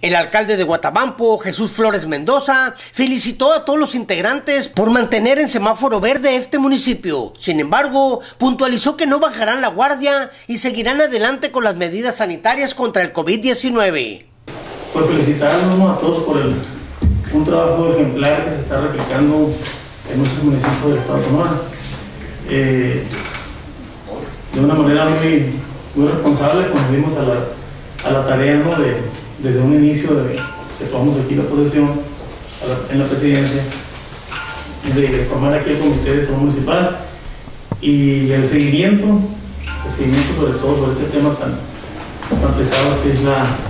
El alcalde de Guatabampo, Jesús Flores Mendoza, felicitó a todos los integrantes por mantener en semáforo verde este municipio. Sin embargo, puntualizó que no bajarán la guardia y seguirán adelante con las medidas sanitarias contra el COVID-19. Pues felicitarnos a todos por un trabajo ejemplar que se está replicando en nuestros municipios del estado de Sonora. De una manera muy responsable, cuando dimos a la tarea, ¿no?, desde un inicio que tomamos aquí la posesión en la presidencia, de formar aquí el comité de salud municipal y el seguimiento sobre todo sobre este tema tan pesado que es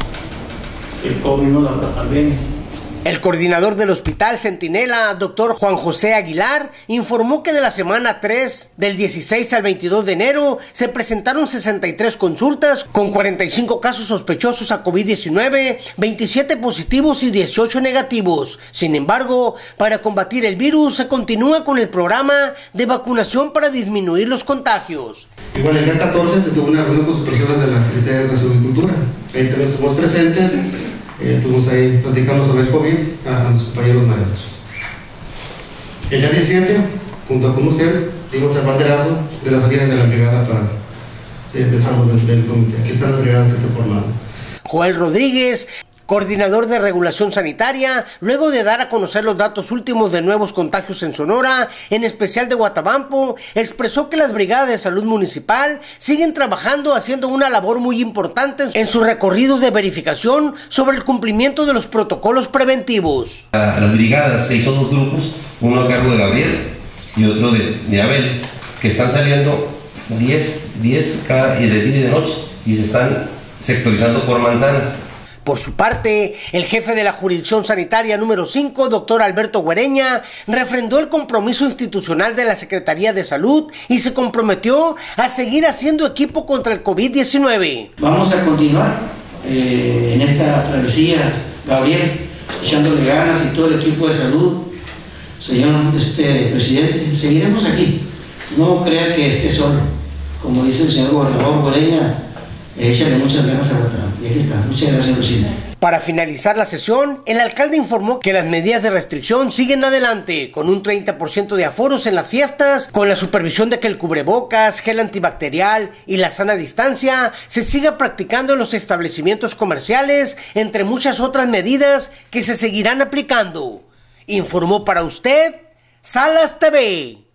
el COVID, ¿no?, la pandemia. El coordinador del Hospital Centinela, doctor Juan José Aguilar, informó que de la semana 3, del 16 al 22 de enero, se presentaron 63 consultas con 45 casos sospechosos a COVID-19, 27 positivos y 18 negativos. Sin embargo, para combatir el virus, se continúa con el programa de vacunación para disminuir los contagios. Igual el día 14 se tuvo una reunión con sus personas de la Secretaría de Educación y Cultura. Ahí también estuvimos presentes. Estuvimos ahí platicando sobre el COVID a los compañeros maestros. El día 17, junto con usted, dimos el banderazo de la salida de la brigada de salud del comité. Aquí están las brigadas que se formaron. Joel Rodríguez, coordinador de regulación sanitaria, luego de dar a conocer los datos últimos de nuevos contagios en Sonora, en especial de Guatabampo, expresó que las brigadas de salud municipal siguen trabajando haciendo una labor muy importante en su recorrido de verificación sobre el cumplimiento de los protocolos preventivos. Las brigadas se hizo dos grupos, uno a cargo de Gabriel y otro de Abel, que están saliendo 10 cada y de día y de noche y se están sectorizando por manzanas. Por su parte, el jefe de la jurisdicción sanitaria número 5, doctor Alberto Güereña, refrendó el compromiso institucional de la Secretaría de Salud y se comprometió a seguir haciendo equipo contra el COVID-19. Vamos a continuar en esta travesía, Gabriel, echándole ganas y todo el equipo de salud. Señor presidente, seguiremos aquí. No crea que esté solo. Como dice el señor gobernador Güereña, échale muchas ganas a Guatemala. Y aquí está. Muchas gracias, presidente. Para finalizar la sesión, el alcalde informó que las medidas de restricción siguen adelante, con un 30% de aforos en las fiestas, con la supervisión de que el cubrebocas, gel antibacterial y la sana distancia se siga practicando en los establecimientos comerciales, entre muchas otras medidas que se seguirán aplicando. Informó para usted Salas TV.